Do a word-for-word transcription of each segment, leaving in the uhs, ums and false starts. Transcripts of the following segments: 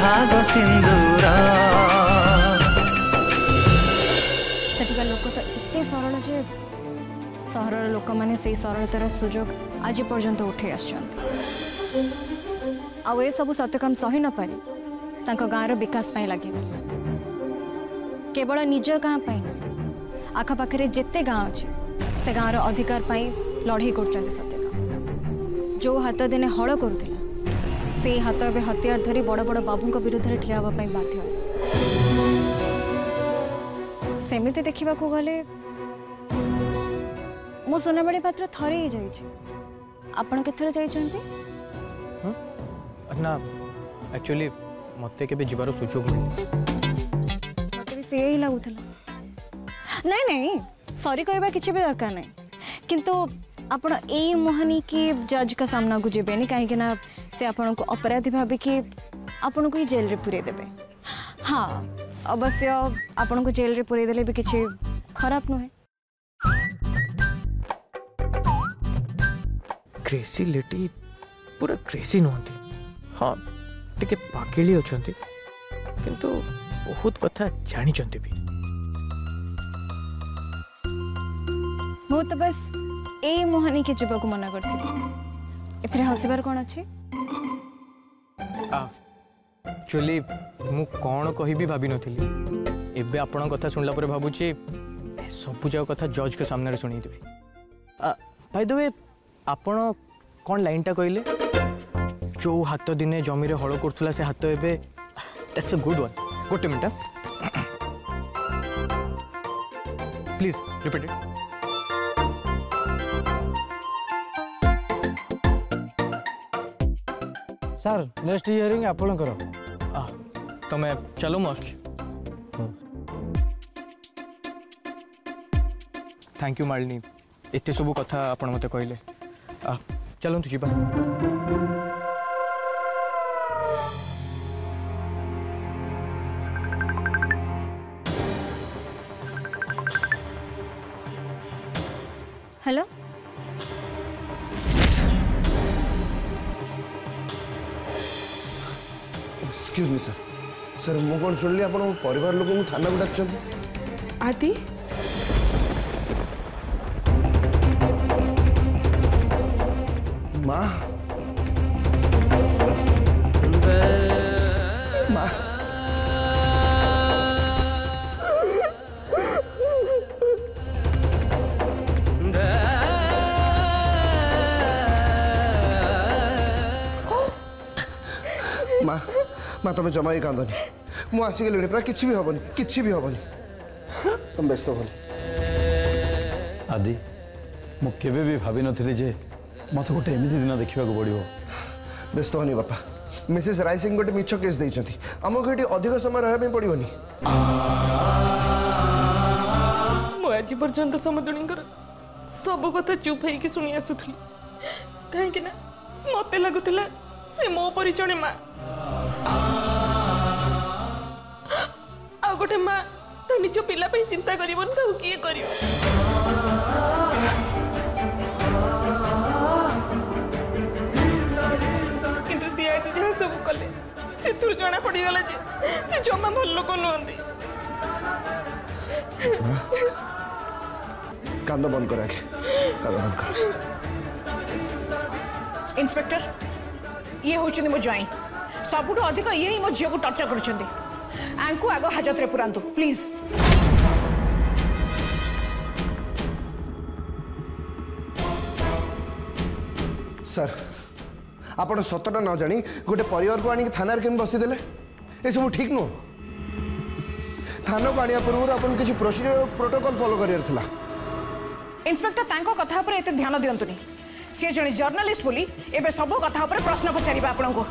सुहाग सिंदूर सेठिका लोक तो एते सरल जे सहर लोक मैंने से सरलतार सुजोग आज पर्यंत उठे आए सब सत्य काम सही न पारे गाँव विकास लगे केवल निज गाँ आखपाखे जिते गाँव अच्छे से गाँव अधिकार लड़े कर सत्य जो हाथ दिने हल करुला से हाथ ए हथियार धरी बड़ बड़ बाबू विरुद्ध में ठिया बाध्य सेमिति देखा गले मो सोनाबड़ी पात्र थरे ही जाइए आपण केथर जाइछन्ती ना एक्चुअली मते केबे जिबार सुजोग मिल मते भी से ही लागुथला नहीं नहीं सॉरी कहबा किछि भी दरकार नहीं किंतु आपण ए मोहनी की जज का सामना को जेबेनी काहे कि ना से आपण को अपराधी भाबी कि आपण को ही जेल रे पुरे देबे हाँ अवश्य आपण को जेल रे पुरे देले भी किछि खराब न है क्रेसी लेटी पूरा क्रेसी नुहति हाँ टिके पाकेली अछंती किंतु बहुत कथा जानी चंती भी मु तो बस ए मोहनी के जीवा को मना करथि एथरे हसिबार कोन अछि एक्चुअली मु कोन कहि भी भाबी नथिली एबे आपण कथा सुनला पर भाबुची सब जाओ कथा जज के सामने रे सुनी देबी बाय द वे आपण कौन लाइन टा कहले जो हाथ दिने जमी रे हल करथुला से हाथ एबे दैट्स अ गुड वन गोटे minute please repeat it sir next hearing आपण करो तमे चलो मस्ट थैंक यू मालिनी एते सब कथा आपण मते कहले चलो तु जीवा hello excuse me sir sir मु कौन सुनली आप परिवार लोक थाना को डाक आदि माँ माँ माँ माँ तुम जमा ही कांदनी मु आसिगली पूरा किसी भी हेनी किसी भी हेनी तुम व्यस्त भल आदि मु केबे भी भाभी नथिली जे मत गोटे एमती दिन देखा पड़ो व्यस्त हनी बापा मिसेस राय सिंह गोटे मिछ केस देइछंती हमको ये अधिक समय रहा पड़ोनी आज पर्यंत समदुणी सब कथा चुप है शुणी आसुली कहीं मत लगुला से मो परी जड़े माँ आ गोटे माँ तो निज पिला चिंता कर किए कर सब कले से जना पड़गला से जमा भल लोक नुहति कांद बंद कर आगे कांद बंद कर इंस्पेक्टर ये होचंदी मो ज्वाई सबुठ अधिक ये ही मो झील को टर्चर करछंदी आंकु आगो हाजत रे पुरांतु प्लीज सर आपण सतटा न जानी गोटे परिवार को आनी थाना केम बसीदेले ये सब ठीक नुह थाना को आने पूर्व आप किसी प्रोसीजर प्रोटोकॉल फॉलो करियर थिला इंस्पेक्टर तांको कथा पर एते ध्यान दियंतुनी सी जने जर्नलिस्ट बोली एबे सब कथा पर प्रश्न पचारिबा आपन को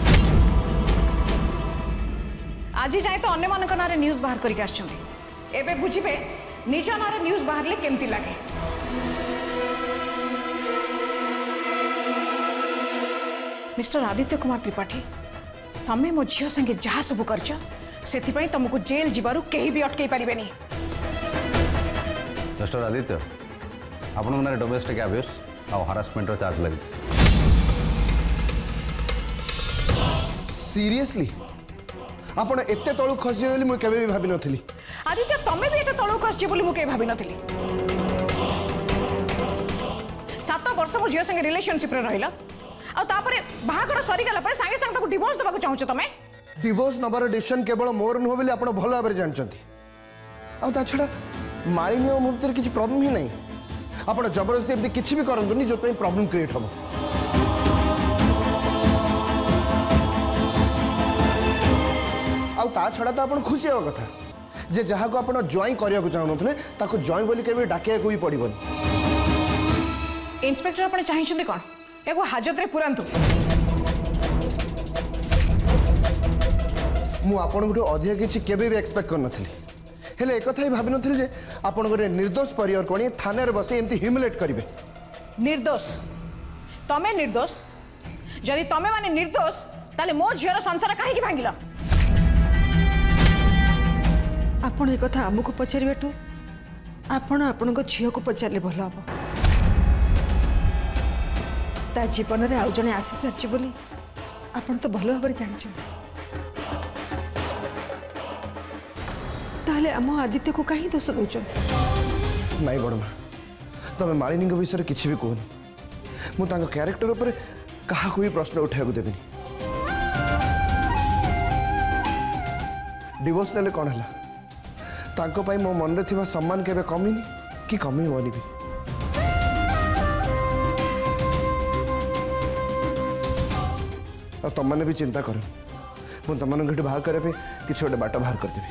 आज जाए तो अन्य मान नारे न्यूज बाहर करके आछंती एबे बुझिबे निज नारे न्यूज बाहर ले केमती लागे मिस्टर आदित्य कुमार त्रिपाठी तमें मो झील संगे जहाँ सब कर तुमको जेल जीवार कहीं भी अटकई पारे मिस्टर आदित्य आपण नारे डोमेस्टिक अब्यूज और हरासमेंट चार्ज लगे सीरियसली आपण एते तळु खसी बोली मु केबे भी भाबी नथिली। आदित्य तमे भी एते तळु खसी बोली मु के भाबी नथिली। सात वर्ष मो झियो संगे रिलेशनशिप रे रहिला आ तापरे बाहागर सरी गला पर संगे संग ताको डिवोर्स देबाको चाहूछ तमे। डिवोर्स नबार डिसीजन केवल मोर न हो बोली आपण भलो भाबरे जानचंती। आ ता छडा मालिनी और मुक्तिर किछि प्रॉब्लम ही नहीं। आपण जबरदस्ती एमती किछि भी करंतुनी जो पे प्रॉब्लम क्रिएट हो। आ ता छडा तो आपण खुशी हो कथा जे जहा को आपण जॉइन करिया को चाहनथले ताको जॉइन बोली केबे डाकिया कोई पड़िबन। इंस्पेक्टर आपण चाहिछंती कोन एगो हाजत रे पुरांतु। मु आपण गुटे अधिक किछि केबे भी एक्सपेक्ट कर नथली। हेले एक कथा ही भाबी नथली जे आपण गुटे निर्दोष परिवार कोनी थाने रे बसे एमती ह्यूमिलेट करिवे। निर्दोष तमे निर्दोष जदि तमे माने निर्दोष ताले मो झियर संसार काहे की भांगिला। आपण ए कथा आमको पचारिबाटू आपण आपण झील को पचारे भल हम। ता जीवन में आउ जड़े आसी सारी बोली आपण तो भल भाव जानते ताहले आम आदित्य को कहीं दोष दौरान। नहीं बड़ माँ तुम मालिनी विषय में किसी भी कहनी मुझे क्यारेक्टर उपर क्या भी प्रश्न उठा देवी। डिवोर्स नेले कौन है तांको पाई मो मन में थिबा सम्मान केबे कमीनी कि कमी होनी भी। तुम मैंने भी चिंता कर मुझे तुम मैंने बाहर करने कि गोटे बाट बाहर करदेवी।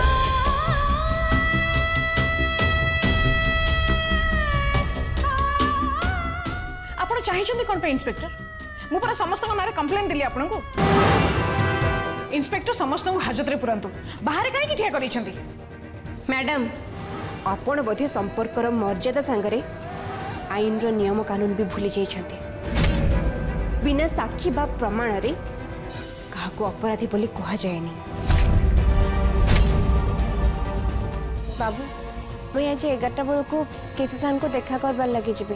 आपण चाहिए कौन पे इंस्पेक्टर मु पूरा समस्त नारे कंप्लेन दिली आपन को। इंस्पेक्टर समस्त हाजत रे पुरांतु बाहर कहीं ठिया करिसेंती। मैडम आपण बोधे संपर्कर मर्यादा सांगरे आईन रो नियम कानून भी भूली जाइछंती। बिना साक्षी बा प्रमाण रे काहाको अपराधी बोली कहा जाएनी। बाबू मुई आज एगारटा बेल को केसी सान को देखा करबार लगी जीबी।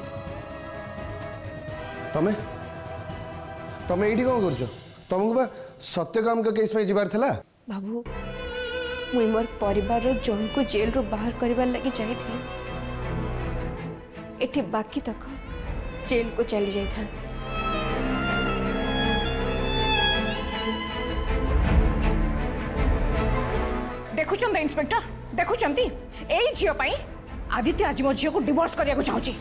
तमे तमे एठी कोन करजो तुमको बा सत्यकाम का केस में जिबार थला। बाबू मुई मोर परिवार रो जन को जेल रो बाहर करबार लगी जाई थी एठी बाकी तक जेल को चली जाई था। देखुचंत इंस्पेक्टर देखुचंती एई झियो पई आदित्य आज मो झियो को डिवोर्स करिया को चाहूची।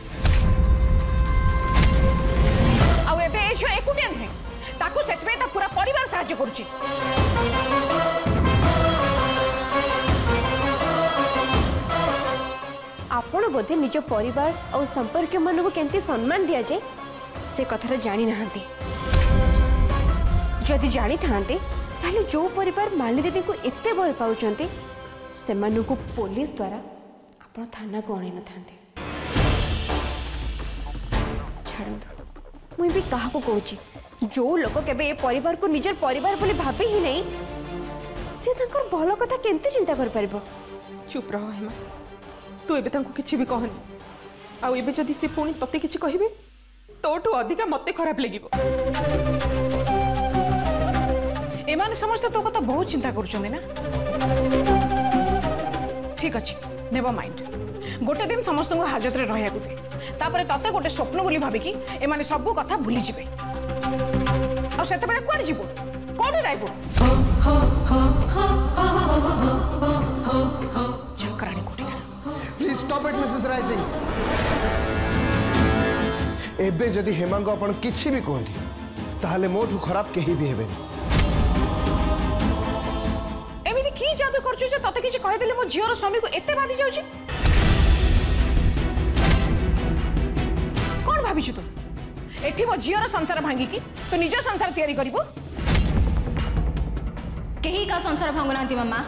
आ एबे ए झियो एकुटिया नहीं ताको सेतबे ता पूरा परिवार सहायता करूची। आपण बोधे निज परिवार और संपर्क मान को केंती सम्मान दिया जाए से कथा जानी नहांती। जदि जानी थांते ताले जो परिवार मालिनी दीदी को एते भल पाउचंती से मानु को पुलिस द्वारा आपण थाना को आनी न थांते। छाड़ंतु मुई भी कहा को कहूची जो लोक केबे ए परिवार को निजर परिवार बोली भाबे ही नहीं से ताकर भल कथा केंती चिंता कर परबो। चुप रहो हेमा तू एबे तांको किछि भी कहनी आउ एबे जदि से पुणी तते किछि कहिबे तोठू अधिका मते खराब लागिबो। एमाने समस्त तो कथा बहुत चिंता करूछन ना। ठीक अछि नेवर माइंड गोटे दिन समस्त को हाजत रे रहिया गुते तापरे तते गोटे स्वप्न बोली भाबी कि एमाने सब कथा भूली जिबे आ सेते बेले कोड जिबो कोड राइबो चक्राणी कोटी। प्लीज स्टॉप इट मिसेस राइजिंग। एबे जदि हेमा को आपण किछि भी कहंती ताहले मोठू खराब केही भी हेबे। एमिति की जादू करछु जे तते किछि कहि देले मो झियर स्वामी को एते बाधी जाउची। कोन भाबिछु तू एठी मो झियर संसार भांगी की तो निज संसार तैयारी करिवो। केही का संसार भांगुनांती मम्मा।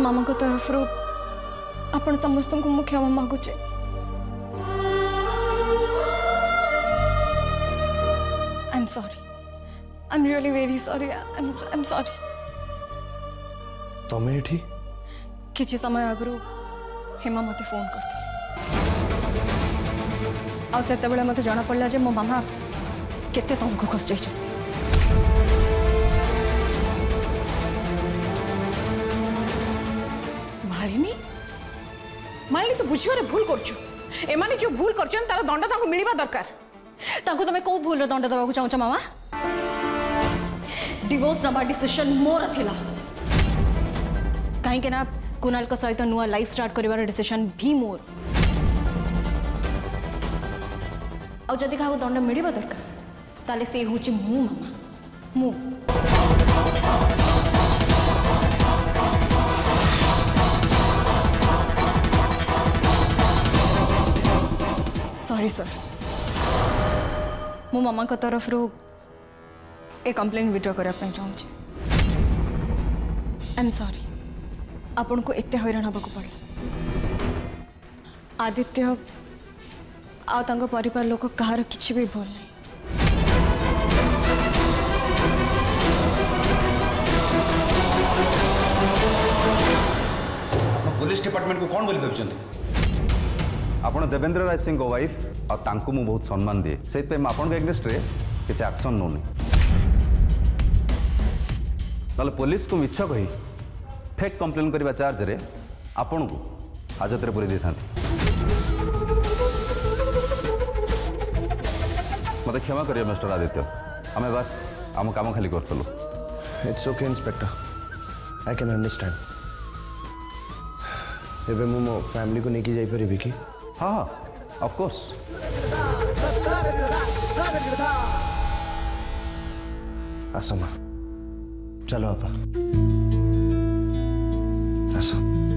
मामा को तरफ रो आपण समस्त को मु क्षमा मागुचे I am sorry I am really very sorry I am I am sorry तमें एठी किछि समय आगु हेमा मते फोन करते आ सेते बेले मते जाना पड़ला जे मो मामा केते तुमको खस जाई मालिनी मालिनी तो बुझिबारे भूल करछु एमाने जो भूल करछन तार दंड ताको मिलिबा दरकार ताको तमे को भूल रे दंड दबाकू चाहू छ मामा डिवोर्स नबा डिसीजन मोर थिला कहीं के ना कुणाल का सहित नुआ लाइफ स्टार्ट करिवार डिसीजन भी मोर आ जदि का दंड मिलिबा दरकार ताले से होची मु मामा मु सॉरी सर मो मामा का तरफ रो ए कंप्लेन विड्रॉ करने पे चाहूँ आई एम सॉरी आपन को एते हैरान हबा को पड़ला आदित्य आ तांको परिवार लोक कहार किछि भी भूल नहीं पुलिस डिपार्टमेंट को कौन बोली भाई ଆପଣ ଦେବେନ୍ଦ୍ର ରାୟ ସିଂଙ୍କ ୱାଇଫ୍ ଆଉ ତାଙ୍କୁ ମୁଁ ବହୁତ ସମ୍ମାନ ଦିଏ ସେଇଥିପାଇଁ ମୁଁ ଆପଣଙ୍କ ଏଗେନ୍ଷ୍ଟରେ କିଛି ଆକ୍ସନ୍ ନେଉନି ନହେଲେ ପୋଲିସକୁ ମିଛ କହି ଫେକ୍ କମ୍ପ୍ଲେନ୍ କରିବା ଚାର୍ଜରେ ଆପଣଙ୍କୁ ହାଜତରେ ପୁରେଇ ଦେଇଥାନ୍ତି ମୋତେ କ୍ଷମା କରିବେ ମିଷ୍ଟର ଆଦିତ୍ୟ ଆମେ ବାସ୍ ଆମ କାମ ଖାଲି କରୁଥିଲୁ it's okay inspector I can understand एबे मु मो फैमिली को लेके जाई परिबी कि हाँ हाँ ऑफ कोर्स आसो माँ चलो आपा आसो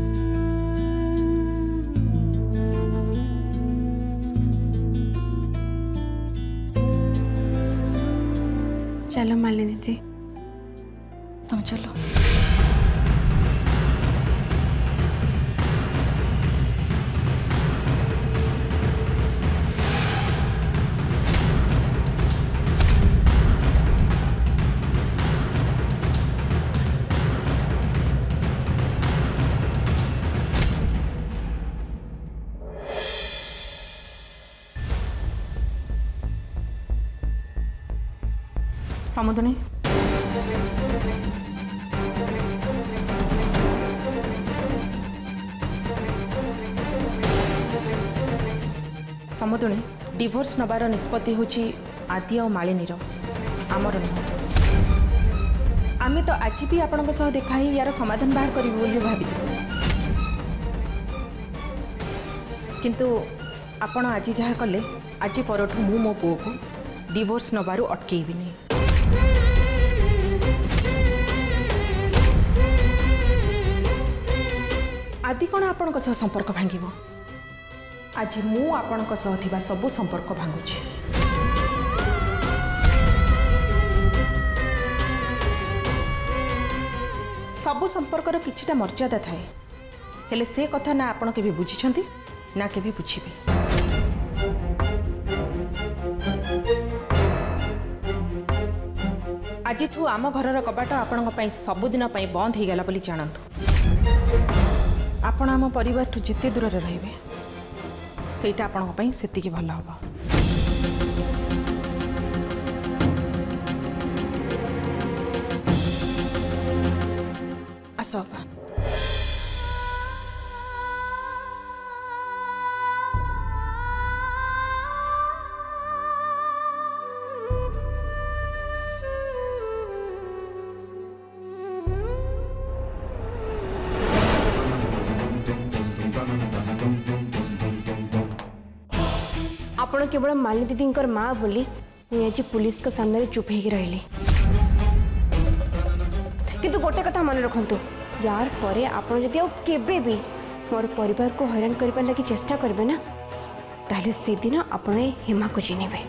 चलो मालिनी दीदी तुम चलो समुद्री समुद्री डिवोर्स नबार निष्पत्ति होची आदि और मालिनीर आमर नुह आम तो आज भी आपण देखा ही यार समाधान बाहर करूँ भावी किंतु आपण आज जहाँ कले आज परठू मु मो पुओ को डिवोर्स नबारू अटकेबी नहीं आदि कौन आपण संपर्क भांग आज मु आपण सबू संपर्क भांगुची सबू संपर्कर किछिटा मर्यादा थाए हेले से कथा ना आपण के भी बुझिछंती ना के भी बुझिबे आज आम घर कबाट आपण सबुदिन बंद हो गला जानतु आपण आम परिवार जिते दूर रहिबे सेटा आपण सेतिकी भल हम आस आपण केवल मालिनी दीदी माँ बोली मुझे आज पुलिस का सामने चुप हो रही किंतु गोटे कथा मन रखु यार परे आपण जदि केबे भी मोर परिवार को हैरान करने लगी चेष्टा करेंगे ना ताले से दिन आपण हेमा को चिन्हे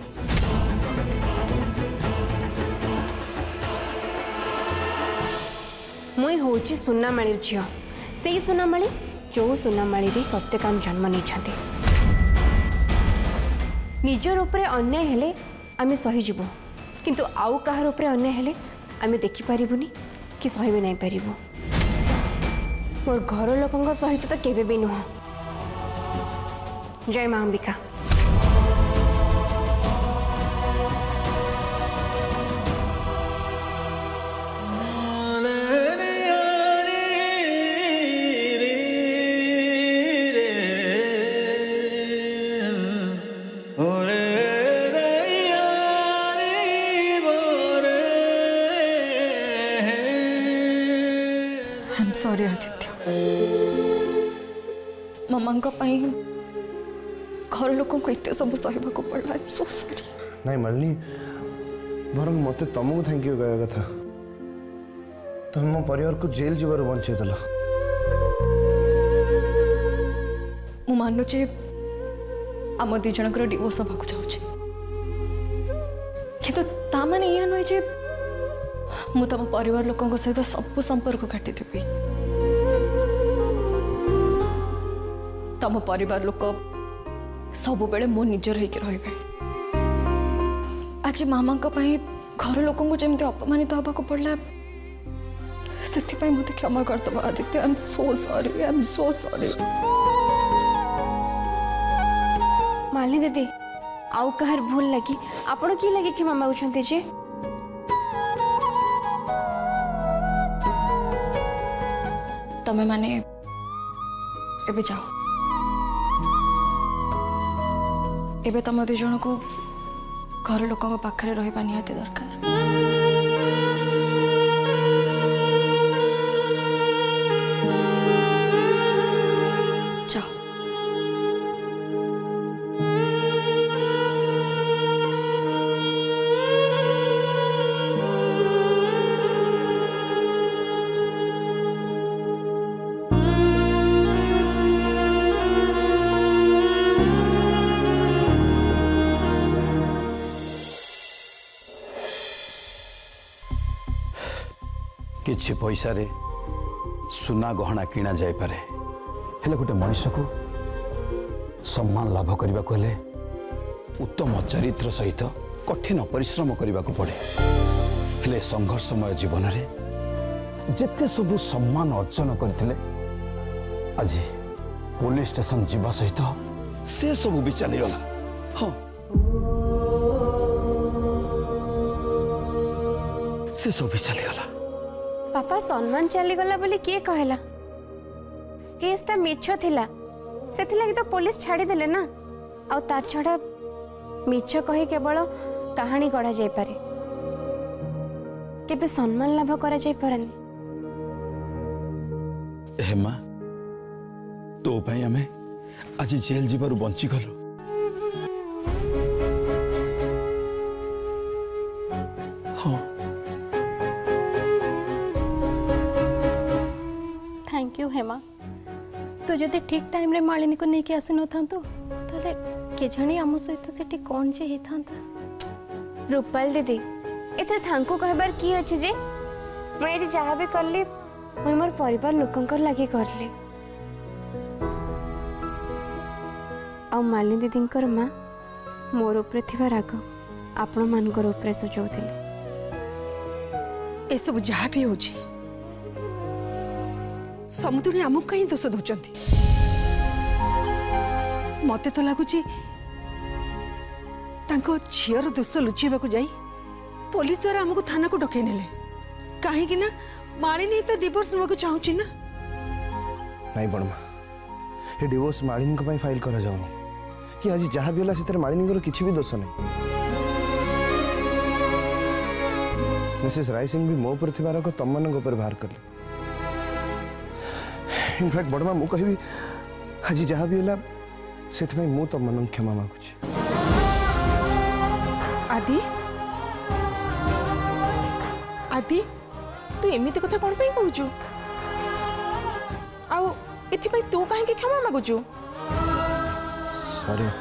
मुई हूँ सुना मालिर झील से सुनामाली जो सुनामाली रे सत्यकाम जन्म नहीं निजर उपरे अन्याय हेले आमे सही जीवु किंतु आउ कहार उपरे अन्याय हेले आमे देखि पारिबुनी कि सही भी नहीं पारिबु। मोर घर लोकंग सहित तो केबे भी नुह। जय मां अंबिका। सॉरी आदित्य मामा घर लोक को एत सब सहबा को पड़ा। So sorry. नहीं मालिनी बरं मत तुमको थैंक यू कहवा कथा तुम मो परिवार को जेल जीवर बंचे देल। मु मानुचे आम दी जनकर डिवोर्स हवा जाऊँ किंतु ता माने या नुहे जे मु तुम परिवार लोकों सहित सब संपर्क काटिदेवी। तुम परिवार लोक सब बेले मो निजर होके रहिबे। आज मामा घर लोकों को जमी अपमानित हवा को पड़ला से मत क्षमा करदब Aditya. I am so sorry. I am so sorry. Malini दीदी आउ कहार भूल लगी आपण की लगे क्षमा मागुछंती जे तमें माने एबे जाओ। एबे तुम दु जन को घर लोकों पाखरे रहिबा निहाती दरकार। जाओ। किछि पैसा रे सुना गहना किना जाय पारे हेले गोटे मनुष्य को सम्मान लाभ करने को हेले उत्तम चरित्र सहित कठिन परिश्रम करने को पड़े। हेले संघर्षमय जीवन रे जेते सबु सम्मान अर्जन करथिले आज पुलिस स्टेशन जीवा सहित से सबु भी चली गला। हाँ से सब भी चली गला। पापा सम्मान चली गला बोली किए कहला केसटा मिछ थिला सेथि लागि तो पुलिस छाड़ी देले ना। आ तार छड़ा मिछ कहि केवल कहानी गढ़ा जाय पारे केबे सम्मान लाभ करा जाय पारनी। हेमा तो भाई हमें आज जेल जीवार बंची गलु। हाँ थैंक यू हेमा। तू जदि ठीक टाइम रे मालिनी को लेके आसी न था ताले के जानी आम सहित सेठी कौन जे ही था। रूपाल दीदी एथरे थांकू कहबार की अछि जे मैं जे जहाँ भी करली मैं मोर परिवार लोकंकर लागि करली। आ मालिनी दीदींकर माँ मोर उपरे थिबा राग आपण मानकर उपरे सजाउथिले। ए सब जहाँ भी होची समुद्री आमको कहीं दोष दौरान मत तो लगुच झीर दोष लुचेबा जाई पुलिस द्वारा आमको थाना को डकई नेले कहीं ना मालिनी तो डिवोर्स नेबा चाहूची ना। नहीं बड़मा ये डिवोर्स मालिनी को फाइल करा जाउनी कि आज जहाँ भी होला से मालिनी किसी भी दोष नहीं। मिसेस राय सिंह भी मो पर थिबार को तम मान ऊपर बाहर करले। इनफैक्ट बड़मा मु कहि आज जहाँ भी होला से मु तम मान क्षमा मागुची। आदि आदि तू एमिति कथा कोन पे कहूचु आउ एथि पई तू काहे के क्षमा मागुचु। Sorry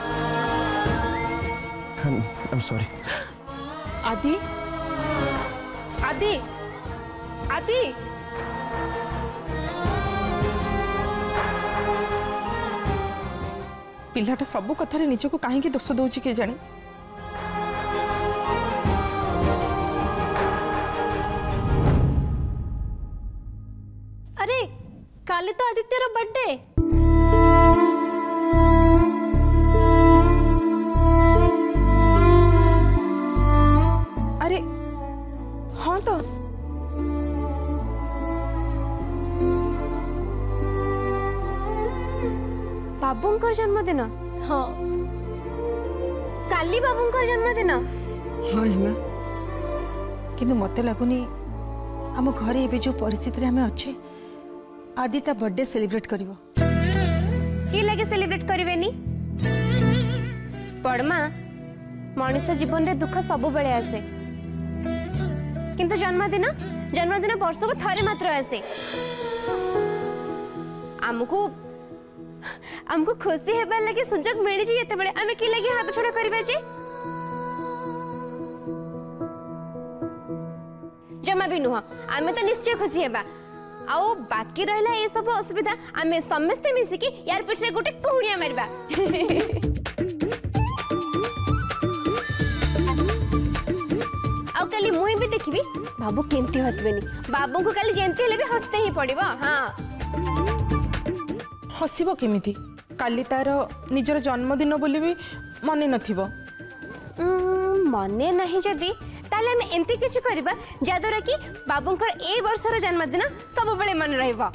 I am sorry. Adi Adi आदि पिलाटा सब कथार निजक कहीं दोष दौर किए जानी अरे काली तो आदित्यर बर्थडे अरे हाँ तो बाबूंकर जन्मदिन हाँ काली बाबूंकर जन्मदिन हाँ हेमा किंतु मत लगुनि आम घरे एबे जो परिस्थिति आम अच्छे आदि ता बर्थडे सेलिब्रेट करिवो कि लगे सेलिब्रेट करेनि पड़मा मनुष्य जीवन रे दुख सब बेले आसे किंतु जन्मदिन जन्मदिन वर्ष को थरे मात्र आसे आमको आमको खुशी हेबार लगे सुजोग मिली जी एते बेले आमे कि लगे हाथ छोड़ा करबा जे जमा भी नुह आमे तो निश्चय खुशी हेबा आओ बाकी रहला ए सब असुविधा आमे समस्त मिसी की यार पिठरे गोटे कुहुनिया मारबा आउ काली मुई भी देखिबी बाबू केंती हसबेनी बाबू को काली जेंती हेले भी हसते ही पड़िबो हां हसब केमिति काली तार निजर जन्मदिन बोली भी मने नथिबो मने नहीं जदी ताले हम एंती किछ करबा जादरा कि बाबूंकर ए वर्षर जन्मदिन सब बेले मन रहबो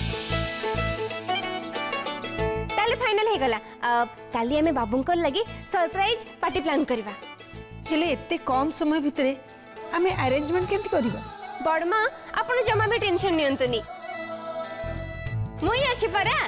ताले फाइनल हे गला काली हमें बाबूंकर लगी सरप्राइज पार्टी प्लान करबा हेले एते कम समय भितरे आमे अरेंजमेंट केंती करबा बड़मा आपण जमा भी टेंशन नियंतनी मुई अछि परा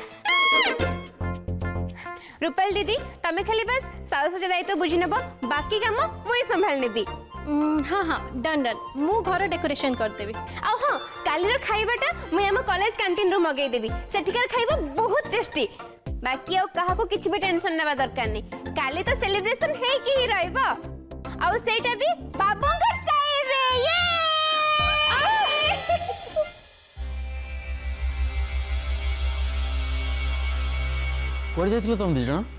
रूपल दीदी तमे खाली बस सारा सजा दायित्व बुझी नेब बाकी काम मुई संभाल नेबी हाँ हाँ डन डन मु घर डेकोरेशन कर देबी आ हां काली रो खाइबाटा मुई हम कॉलेज कैंटीन रो मगै देबी सेठिकार खाइबा बहुत टेस्टी बाकी आ काहा को किछ भी टेंशन नेबा दरकार नै काली तो सेलिब्रेशन हे कि ही रहबो आ सेटा भी बाबूंकर स्टाइल रे ये कुआड़े जाइथिलो तुम दी जण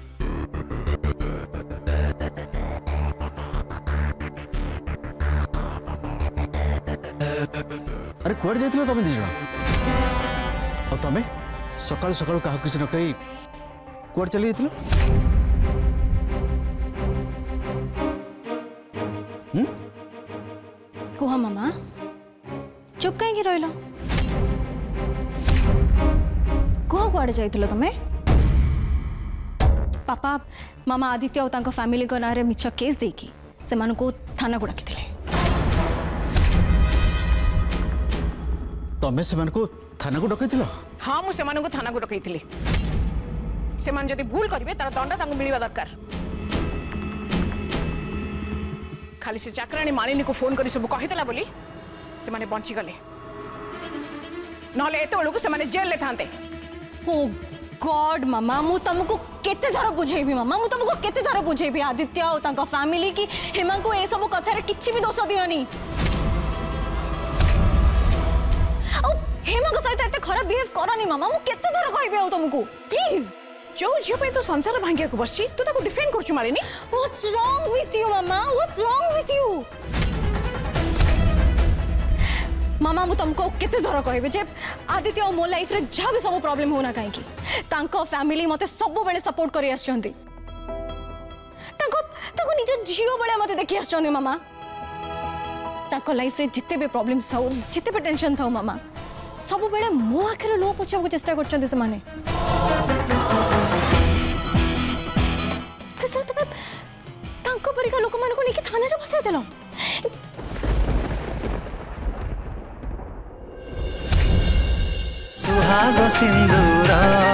अरे कुआड़े जाइथिलो तुम दी जण और तमे सकाळ सकाळ काहा किछ न कही कुआड़े चली जाइथिलो हम कुह मामा चुप कहीं रहिलो कुह कुआड़े जाइथिलो तमे पापा मामा आदित्य और तांको फैमिली को नारे मिछ केस देकी से मानु को थाना को डाकी थिले तमे से मन को थाना को डकैथिलो हाँ मु से मानु को थाना को डकैथिली से मान जदी भूल करिवे तार दंड तांको मिलिबा दरकार खाली से चाकराणी मालिनी को फोन करी सब कहितला बोली से माने बंची गले नहले एते बेलू से माने जेल ले थांते ओ गॉड मामा मु तुमको केते थर बुझेबी मामा मु तुमको केते थर बुझेबी आदित्य और तांको फैमिली की हेमा को ए सब कथा रे किछि भी दोष दियोनी ओ हेमा को सहित एते खराब बिहेव करनी मामा मु केते थर कहबी आ तुमको प्लीज जो झियो पे तो संसार भांगिया को बसची तू ताको डिफेंड करछु Malini what's wrong with you मामा व्हाट्स रॉन्ग विथ यू मामा मु तुमको केते थर कहबे जे आदित्य और मो लाइफ रे जहाँ भी सब प्रॉब्लम होना कहीं की तांको फैमिली मते सब बेले सपोर्ट करी आछंती तांको तांको निज झियो बेले मते देखि आछंती मामा तांको लाइफ रे जिते भी प्रॉब्लम थाउ जिते भी टेंशन थाउ मामा सब बेले मो आखिर लो पुछा को चेष्टा करछंती से माने से सर तो तांको परिका लोक मान को नेकी थाने रे बसाय देलो सुहाग सिंदूर